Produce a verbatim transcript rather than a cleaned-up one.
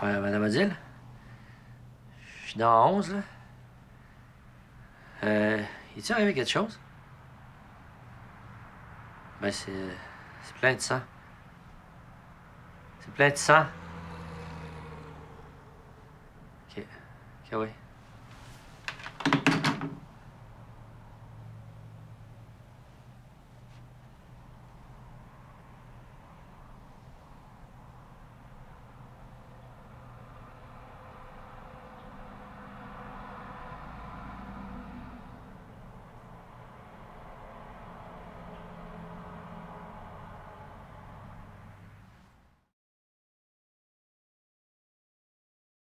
Ouais, Madame Odile? Je suis dans onze, là. Euh, est-il arrivé quelque chose? Ben, c'est... c'est plein de sang. C'est plein de sang. OK. OK, oui.